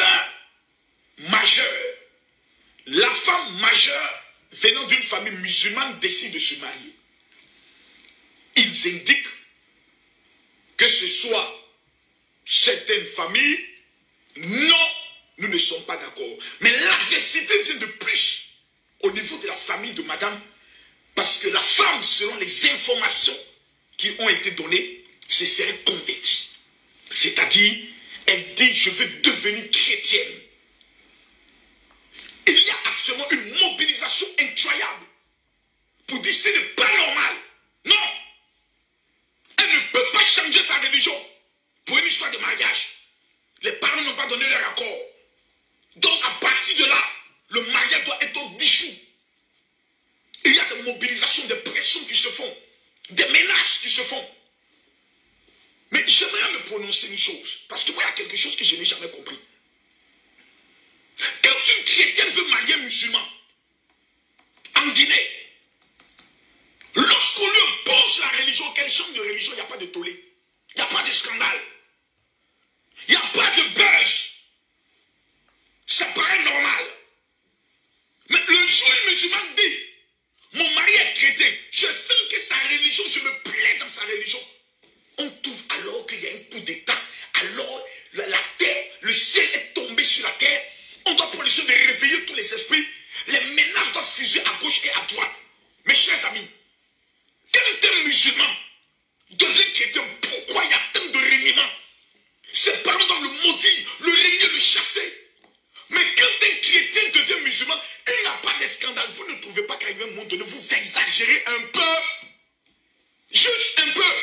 majeure, la femme majeure venant d'une famille musulmane décide de se marier. Ils indiquent que ce soit certaines familles, non, nous ne sommes pas d'accord. Mais l'adversité vient de plus au niveau de la famille de madame, parce que la femme, selon les informations qui ont été données, se serait convertie. C'est-à-dire, elle dit, je veux devenir chrétienne. Il y a actuellement une mobilisation incroyable pour dire ce n'est pas normal. Non. Elle ne peut pas changer sa religion pour une histoire de mariage. Les parents n'ont pas donné leur accord. Donc à partir de là, le mariage doit être dissous. Il y a des mobilisations, des pressions qui se font, des menaces qui se font. Mais j'aimerais me prononcer une chose, parce que moi il y a quelque chose que je n'ai jamais compris. Quand une chrétienne veut marier un musulman, en Guinée, lorsqu'on lui impose la religion, quelle chambre de religion, il n'y a pas de tollé, il n'y a pas de scandale, il n'y a pas de buzz. Ça paraît normal. Mais le jour où le musulman dit, mon mari est chrétien, je sens que sa religion, je me plais dans sa religion. On trouve alors qu'il y a un coup d'état, alors la terre, le ciel est tombé sur la terre, on doit prendre le soin de réveiller tous les esprits, les menaces doivent fuser à gauche et à droite. Mes chers amis, quand un musulman devient chrétien, pourquoi il y a tant de reniements? Ses parents doivent le maudire, le régner, le chasser. Mais quand un chrétien devient musulman, il n'y a pas de scandale. Vous ne trouvez pas qu'à un moment donné, vous exagérez un peu? Juste un peu.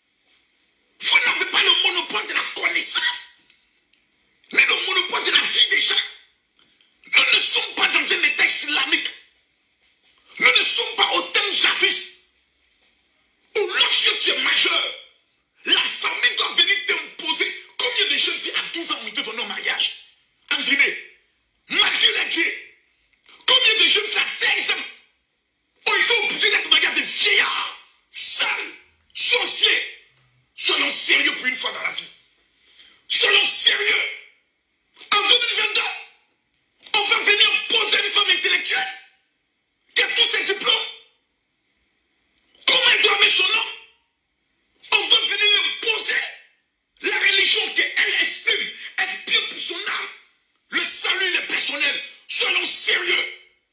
Vous n'avez pas le monopole de la connaissance, mais le monopole de la vie des gens. Nous ne sommes pas dans un état islamique. Nous ne sommes pas au temps jadis, où lorsque tu es majeur, la famille doit venir t'imposer. Combien de jeunes filles à 12 ans ont été données au mariage en Guinée? Mathieu l'a dit. Combien de jeunes filles à 16 ans ont été obligées d'être mariées à des vieillards, sales, sorciers? Soyons sérieux pour une fois dans la vie. Soyons sérieux. En 2022, on va venir poser une femme intellectuelle qui a tous ses diplômes. Comment elle doit mettre son nom? On va venir imposer la religion qu'elle estime être bien pour son âme. Le salut, il est personnel. Soyons sérieux.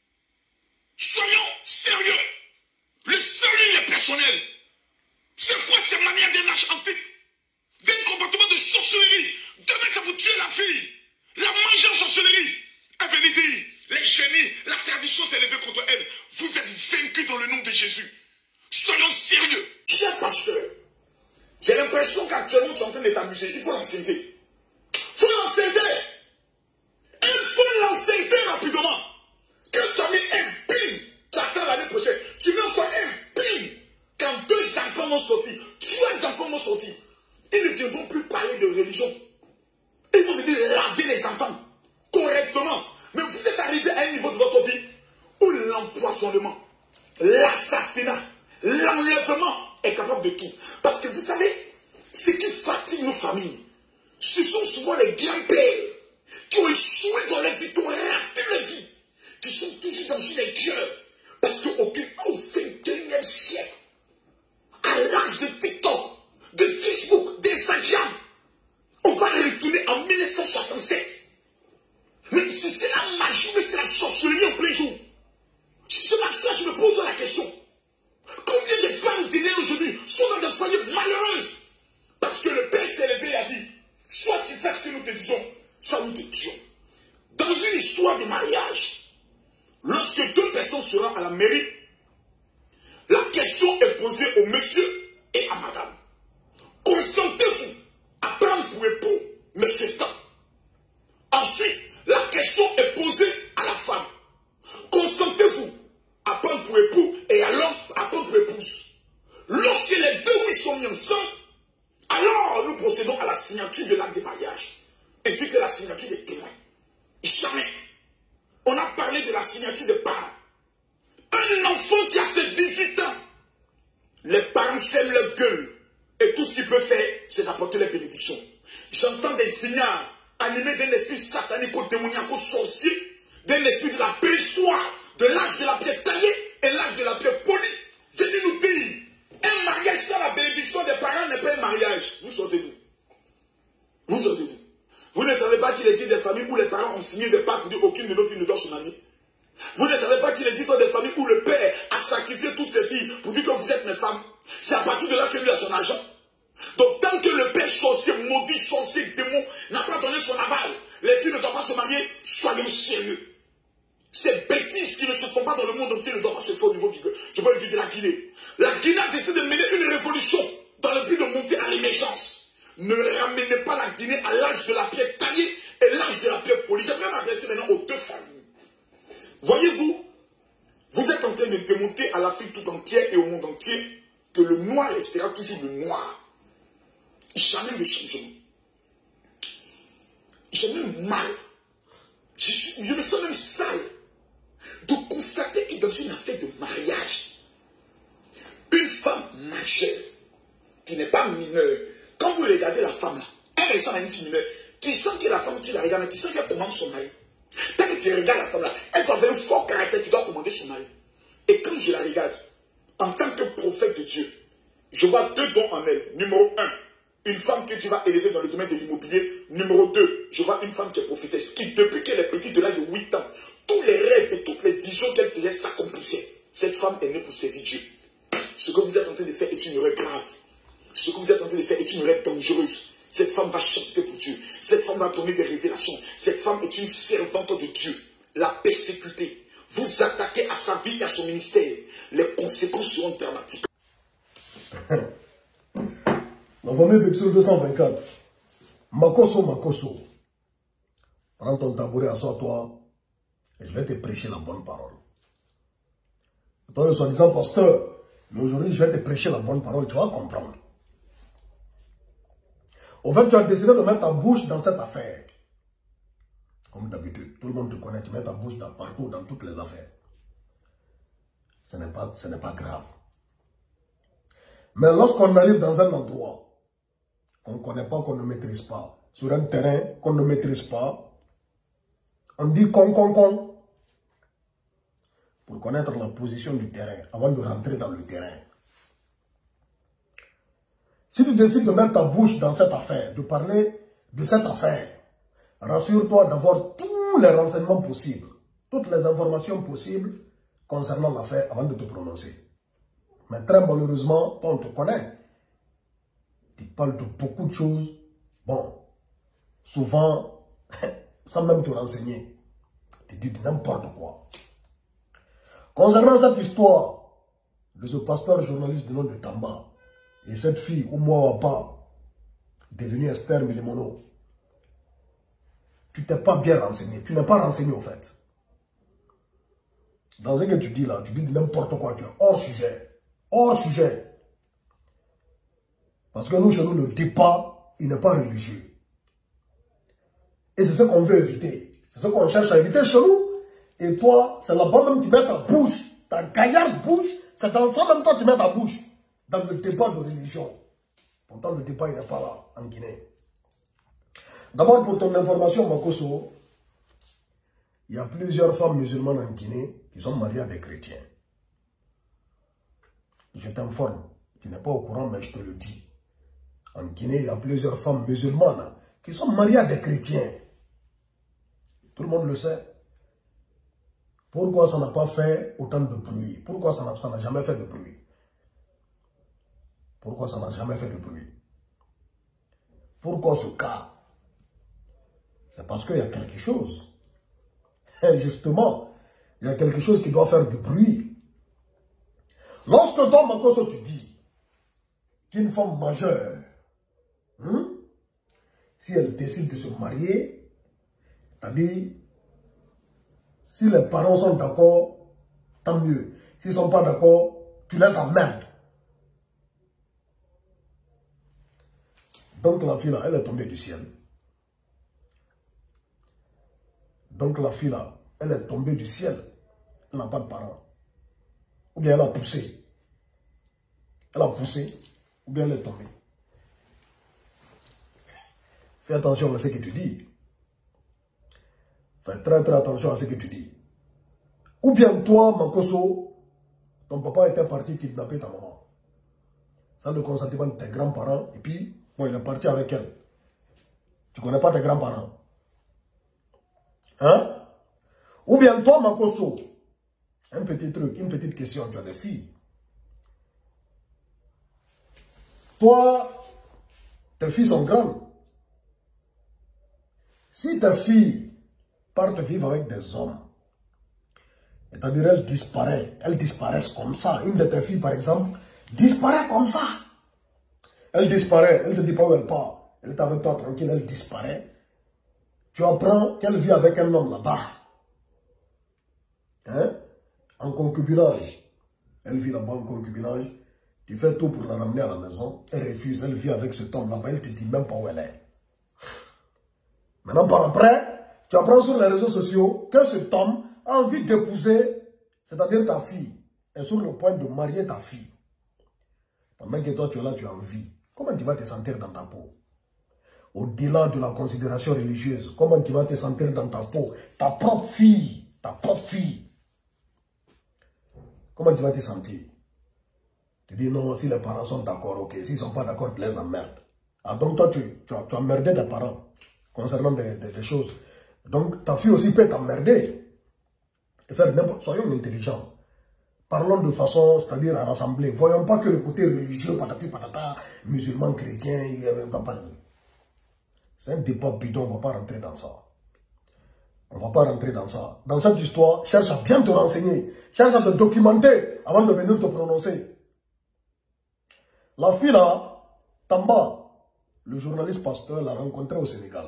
Soyons sérieux. Le salut, il est personnel. C'est quoi cette manière d'un âge antique? D'un comportement de sorcellerie. Demain, ça vous tuer la fille. La manger en sorcellerie. Elle venait dire, les génies, la tradition s'est levée contre elle. Vous êtes vaincus dans le nom de Jésus. Soyons sérieux. Cher pasteur, j'ai l'impression qu'actuellement tu es en train de t'amuser. Il faut l'enseigner. Il faut l'enseigner. Il faut l'enseigner rapidement. Quand tu as mis un pin, tu attends l'année prochaine. Tu mets encore un pin. Quand 2 enfants vont sortir, 3 enfants vont sortir, ils ne viendront plus parler de religion. Ils vont venir laver les enfants correctement. Mais vous êtes arrivé à un niveau de votre vie où l'empoisonnement, l'assassinat, l'enlèvement est capable de tout. Parce que vous savez, ce qui fatigue nos familles, ce sont souvent les grands-pères qui ont échoué dans la vie, qui ont raté la vie, qui sont toujours dans une erreur. Parce qu'au 21e siècle, à l'âge de TikTok, de Facebook, d'Instagram, on va retourner en 1967. Mais si c'est la magie, mais c'est la sorcellerie en plein jour. C'est pour ça que je me pose la question. Combien de femmes guinéennes aujourd'hui sont dans des foyers malheureuses? Parce que le Père s'est levé et a dit, soit tu fais ce que nous te disons, soit nous te tuons. Dans une histoire de mariage, lorsque 2 personnes seront à la mairie, la question est posée au monsieur et à madame. Consentez-vous à prendre pour époux monsieur Tan? Ensuite, la question est posée à la femme. Consentez-vous à prendre pour époux et à l'homme à prendre pour épouse? Lorsque les 2 oui sont mis ensemble, alors nous procédons à la signature de l'acte de mariage, ainsi que la signature des témoins. Jamais on a parlé de la signature des parents. Un enfant qui a fait 18 ans, les parents ferment leur gueule et tout ce qu'il peut faire, c'est d'apporter les bénédictions. J'entends des seigneurs animé d'un esprit satanique, démoniaque, sorcier, d'un esprit de la préhistoire, de l'âge de la pierre taillée et l'âge de la pierre polie. Venez nous dire, un mariage sans la bénédiction des parents n'est pas un mariage. Vous sortez-vous. Vous sortez-vous. Vous ne savez pas qu'il existe des familles où les parents ont signé des pactes pour dire aucune de nos filles ne doit se marier. Vous ne savez pas qu'il existe des familles où le père a sacrifié toutes ses filles pour dire que vous êtes mes femmes. C'est à partir de là que lui a son argent. Donc tant que le père sorcier, maudit, sorcier, démon n'a pas donné son aval, les filles ne doivent pas se marier, soyons sérieux. Ces bêtises qui ne se font pas dans le monde entier ne doivent pas se faire au niveau je peux le dire de la Guinée. La Guinée a décidé de mener une révolution dans le but de monter à l'émergence. Ne ramenez pas la Guinée à l'âge de la pierre taillée et l'âge de la pierre polie. J'aimerais m'adresser maintenant aux deux familles. Voyez-vous, vous êtes en train de démonter à l'Afrique tout entière et au monde entier que le noir restera toujours le noir. Jamais de changement. J'ai même mal. Je me sens même sale de constater que dans une affaire de mariage, une femme majeure qui n'est pas mineure, quand vous regardez la femme là, elle ressemble à une fille mineure, tu sens que la femme, tu la regardes, mais tu sens qu'elle commande son mari. Tant que tu regardes la femme là, elle doit avoir un fort caractère, tu dois commander son mari. Et quand je la regarde, en tant que prophète de Dieu, je vois deux dons en elle. Numéro 1, une femme que tu vas élever dans le domaine de l'immobilier. Numéro 2, je vois une femme qui est prophétesse, qui depuis qu'elle est petite, de l'âge de 8 ans, tous les rêves et toutes les visions qu'elle faisait s'accomplissaient. Cette femme est née pour servir Dieu. Ce que vous êtes en train de faire est une erreur grave. Ce que vous êtes en train de faire est une erreur dangereuse. Cette femme va chanter pour Dieu. Cette femme va donner des révélations. Cette femme est une servante de Dieu. La persécuter. Vous attaquez à sa vie et à son ministère. Les conséquences seront dramatiques. La famille Bexul 224. Makoso, Makoso. Prends ton tabouret, assois-toi. Et je vais te prêcher la bonne parole. Toi, le soi-disant pasteur, mais aujourd'hui, je vais te prêcher la bonne parole. Tu vas comprendre. Au fait, tu as décidé de mettre ta bouche dans cette affaire. Comme d'habitude, tout le monde te connaît. Tu mets ta bouche partout, dans toutes les affaires. Ce n'est pas grave. Mais lorsqu'on arrive dans un endroit qu'on ne connaît pas, qu'on ne maîtrise pas, sur un terrain qu'on ne maîtrise pas, on dit con. Pour connaître la position du terrain, avant de rentrer dans le terrain. Si tu décides de mettre ta bouche dans cette affaire, de parler de cette affaire, rassure-toi d'avoir tous les renseignements possibles, toutes les informations possibles concernant l'affaire avant de te prononcer. Mais très malheureusement, toi on te connaît. Tu parles de beaucoup de choses, bon, souvent, sans même te renseigner. Tu dis n'importe quoi. Concernant cette histoire de ce pasteur journaliste du nom de Tamba et cette fille, Oumouawapa, devenue Esther Milimono, tu t'es pas bien renseigné. Tu n'es pas renseigné au fait. Dans ce que tu dis là, tu dis n'importe quoi, tu es hors sujet. Hors sujet. Parce que nous, chez nous, le débat, il n'est pas religieux. Et c'est ce qu'on veut éviter. C'est ce qu'on cherche à éviter chez nous. Et toi, c'est là-bas même tu mets ta bouche, ta gaillarde bouche, c'est dans ça même toi tu mets ta bouche dans le débat de religion. Pourtant, le débat, il n'est pas là, en Guinée. D'abord, pour ton information, Makoso, il y a plusieurs femmes musulmanes en Guinée qui sont mariées à des chrétiens. Je t'informe, tu n'es pas au courant, mais je te le dis. En Guinée, il y a plusieurs femmes musulmanes qui sont mariées à des chrétiens. Tout le monde le sait. Pourquoi ça n'a pas fait autant de bruit? Pourquoi ça n'a jamais fait de bruit? Pourquoi ça n'a jamais fait de bruit? Pourquoi ce cas? C'est parce qu'il y a quelque chose. Et justement, il y a quelque chose qui doit faire du bruit. Lorsque toi, Makoso, tu dis qu'une femme majeure, si elle décide de se marier, c'est-à-dire, si les parents sont d'accord, tant mieux. S'ils ne sont pas d'accord, tu laisses en merde. Donc la fille là, elle est tombée du ciel. Donc la fille là, elle est tombée du ciel. Elle n'a pas de parents. Ou bien elle a poussé. Elle a poussé, ou bien elle est tombée. Fais attention à ce que tu dis. Fais très très attention à ce que tu dis. Ou bien toi, Mankoso, ton papa était parti kidnapper ta maman. Sans le consentement de tes grands-parents. Et puis, bon, il est parti avec elle. Tu ne connais pas tes grands-parents. Hein? Ou bien toi, Mankoso, un petit truc, une petite question, tu as des filles. Toi, tes filles sont grandes. Si tes filles partent vivre avec des hommes, c'est-à-dire elles disparaissent comme ça. Une de tes filles, par exemple, disparaît comme ça. Elle disparaît, elle ne te dit pas où elle part. Elle est avec toi tranquille, elle disparaît. Tu apprends qu'elle vit avec un homme là-bas. Hein? En concubinage. Elle vit là-bas en concubinage. Tu fais tout pour la ramener à la maison. Elle refuse, elle vit avec cet homme là-bas. Elle ne te dit même pas où elle est. Maintenant, par après, tu apprends sur les réseaux sociaux que cet homme a envie d'épouser, c'est-à-dire ta fille, est sur le point de marier ta fille. Pendant que toi, tu es là, tu as envie. Comment tu vas te sentir dans ta peau? Au-delà de la considération religieuse, comment tu vas te sentir dans ta peau? Ta propre fille, ta propre fille. Comment tu vas te sentir? Tu dis non, si les parents sont d'accord, ok. S'ils ne sont pas d'accord, tu les emmerdes. Ah, donc toi, tu as emmerdé tes parents concernant des choses. Donc ta fille aussi peut t'emmerder. Et faire n'importe. Soyons intelligents. Parlons de façon, c'est-à-dire à rassembler. Voyons pas que le côté religieux, patati patata, musulman, chrétien, il y avait pas parler. C'est un débat bidon, on ne va pas rentrer dans ça. On ne va pas rentrer dans ça. Dans cette histoire, cherche à bien te renseigner. Cherche à te documenter avant de venir te prononcer. La fille là, Tamba, le journaliste pasteur l'a rencontrée au Sénégal.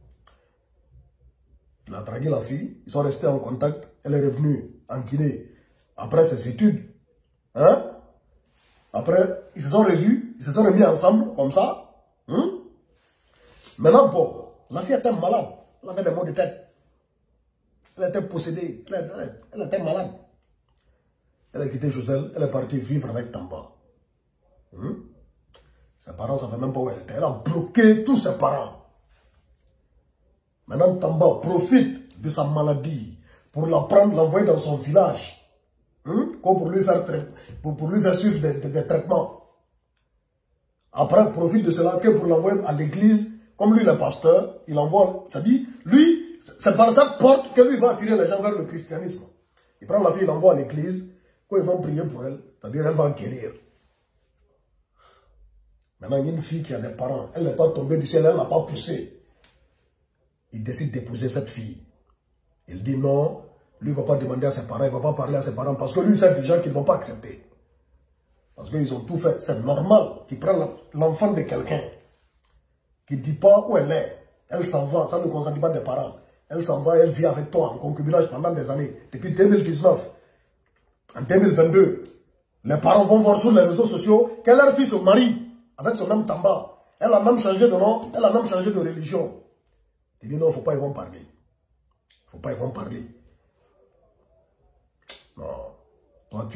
Il a dragué la fille, ils sont restés en contact, elle est revenue en Guinée après ses études. Hein? Après, ils se sont revus, ils se sont remis ensemble, comme ça. Maintenant, bon, la fille était malade, elle avait des maux de tête. Elle était possédée, elle était malade. Elle a quitté Joselle, elle est partie vivre avec Tamba. Ses parents ne savaient même pas où elle était. Elle a bloqué tous ses parents. Maintenant, Tamba profite de sa maladie pour la prendre, l'envoyer dans son village. Pour lui faire suivre des traitements. Après, profite de cela que pour l'envoyer à l'église. Comme lui, le pasteur, il envoie, ça dit, lui, c'est par cette porte que lui va attirer les gens vers le christianisme. Il prend la fille, il l'envoie à l'église, quand ils vont prier pour elle, c'est-à-dire elle va guérir. Maintenant, il y a une fille qui a des parents, elle n'est pas tombée du ciel, elle n'a pas poussé. Il décide d'épouser cette fille. Il dit non, lui ne va pas demander à ses parents, il ne va pas parler à ses parents, parce que lui, c'est des gens qui ne vont pas accepter. Parce qu'ils ont tout fait. C'est normal qu'il prenne l'enfant de quelqu'un qui ne dit pas où elle est. Elle s'en va, ça ne concerne pas des parents. Elle s'en va, elle vit avec toi en concubinage pendant des années. Depuis 2019, en 2022, les parents vont voir sur les réseaux sociaux que leur fille se marie avec son homme Tamba. Elle a même changé de nom, elle a même changé de religion. Tu dis non, il ne faut pas y vont parler. Il ne faut pas y vont parler. Non, toi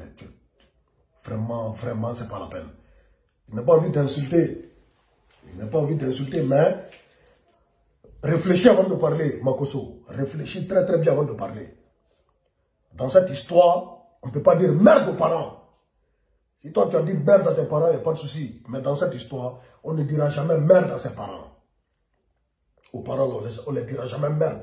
vraiment, c'est pas la peine. Il n'a pas envie d'insulter. Il n'a pas envie d'insulter, mais réfléchis avant de parler, Makoso. Réfléchis très très bien avant de parler. Dans cette histoire, on ne peut pas dire merde aux parents. Si toi tu as dit merde à tes parents, il n'y a pas de souci. Mais dans cette histoire, on ne dira jamais merde à ses parents. Aux parents, on ne les dira jamais merde.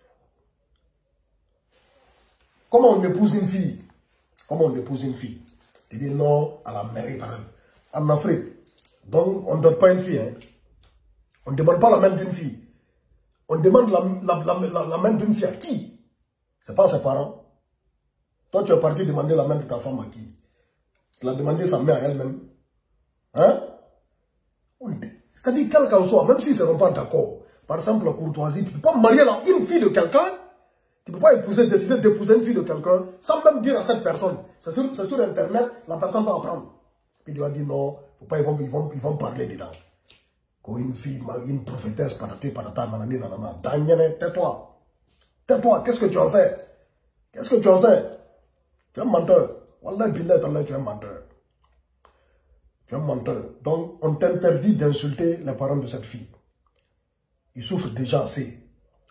Comment on épouse une fille? Comment on épouse une fille? Tu dis non à la mairie, par exemple. En Afrique, donc on ne donne pas une fille. Hein. On ne demande pas la main d'une fille. On demande la main d'une fille à qui? Ce n'est pas à ses parents. Toi, tu es parti demander la main de ta femme à qui? Tu l'as demandé sa main à elle-même. Hein? C'est-à-dire, quel qu'en soit, même s'ils ne seront pas d'accord, par exemple, la courtoisie, tu ne peux pas marier une fille de quelqu'un. Tu ne peux pas décider d'épouser une fille de quelqu'un sans même dire à cette personne. C'est sur Internet, la personne va apprendre. Puis tu vas dire non, faut pas, ils vont parler dedans. Quand une fille, une prophétesse, patata, nanani, nanana, Daniel, tais-toi. Tais-toi, qu'est-ce que tu en sais? Qu'est-ce que tu en sais? Tu es un menteur. Wallah, billah, tu es un menteur. Tu es un menteur. Donc, on t'interdit d'insulter les parents de cette fille. Ils souffrent déjà assez.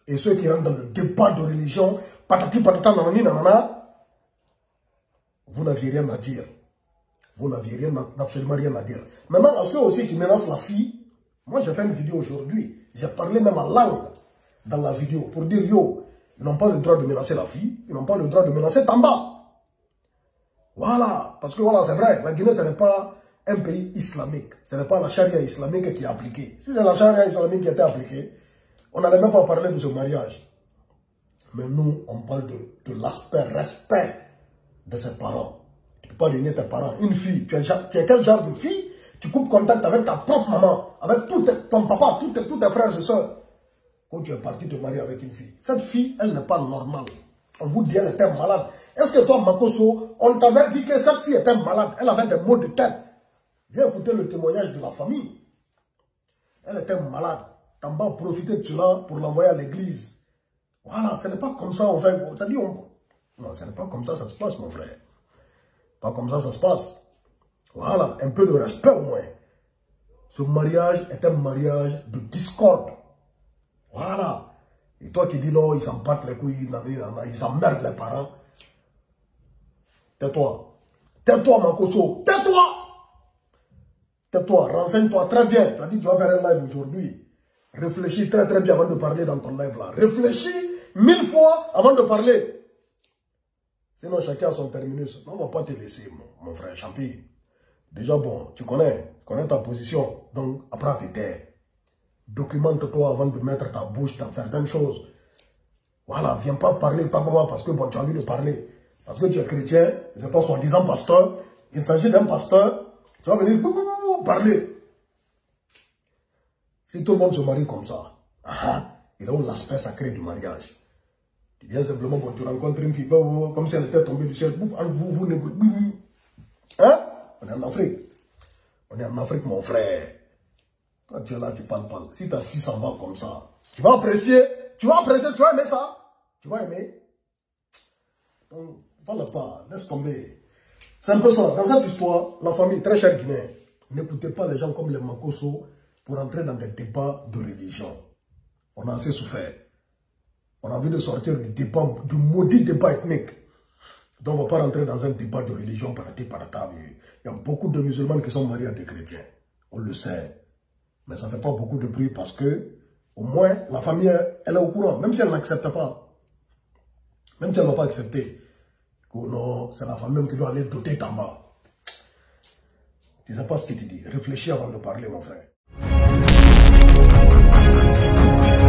et ceux qui rentrent dans le débat de religion, patati patata nanani nanana, vous n'aviez rien à dire. Vous n'aviez absolument rien à dire. Maintenant, à ceux aussi qui menacent la fille, moi j'ai fait une vidéo aujourd'hui. J'ai parlé même en langue dans la vidéo pour dire yo, ils n'ont pas le droit de menacer la fille, ils n'ont pas le droit de menacer Tamba. Voilà, parce que voilà, c'est vrai, la Guinée ce n'est pas un pays islamique, ce n'est pas la charia islamique qui est appliquée. Si c'est la charia islamique qui était appliquée, on n'allait même pas parler de ce mariage. Mais nous, on parle de l'aspect respect de ses parents. Tu ne peux pas régner tes parents. Une fille, tu es quel genre de fille? Tu coupes contact avec ta propre maman, avec ton papa, tous tes frères et soeurs. Quand tu es parti te marier avec une fille. Cette fille, elle n'est pas normale. On vous dit qu'elle était malade. Est-ce que toi, Makosso, on t'avait dit que cette fille était malade? Elle avait des maux de tête. Viens écouter le témoignage de la famille. Elle était malade. Tamba a profité de cela pour l'envoyer à l'église. Voilà, ce n'est pas comme ça, on fait. Non, ce n'est pas comme ça se passe, mon frère. Pas comme ça se passe. Voilà, un peu de respect au moins. Ce mariage est un mariage de discorde. Voilà. Et toi qui dis non, ils s'en battent les couilles, ils s'emmerdent les parents. Tais-toi. Tais-toi, Makosso. Tais-toi. Tais-toi, renseigne-toi très bien. Tu as dit que tu vas faire un live aujourd'hui. Réfléchis très très bien avant de parler dans ton live là. Réfléchis 1000 fois avant de parler. Sinon chacun a son terminus. On ne va pas te laisser, mon frère Champi. Déjà bon, tu connais ta position. Donc apprends à te taire. Documente-toi avant de mettre ta bouche dans certaines choses. Voilà, viens pas parler, pas parce que bon, tu as envie de parler. Parce que tu es chrétien, je sais pas, soi-disant pasteur. Il s'agit d'un pasteur. Tu vas venir parler. Si tout le monde se marie comme ça, il a l'aspect sacré du mariage. Tu viens simplement, bon, tu rencontres une fille, comme si elle était tombée du ciel. Vous négociez. Hein? On est en Afrique. On est en Afrique, mon frère. Quand tu es là, tu parles. Si ta fille s'en va comme ça, tu vas apprécier, tu vas aimer ça. Tu vas aimer. Donc, voilà pas, laisse tomber. C'est un peu ça. Dans cette histoire, la famille, très chère Guinée, n'écoutez pas les gens comme les Makosso pour entrer dans des débats de religion. On a assez souffert. On a envie de sortir du maudit débat ethnique. Donc, on ne va pas rentrer dans un débat de religion par la Il y a beaucoup de musulmans qui sont mariés à des chrétiens. On le sait. Mais ça ne fait pas beaucoup de bruit parce que, au moins, la famille, elle est au courant. Même si elle n'accepte pas. Même si elle ne va pas accepter. Que non, c'est la famille qui doit aller doter Tamba. Tu ne sais pas ce que tu dis. Réfléchis avant de parler, mon frère.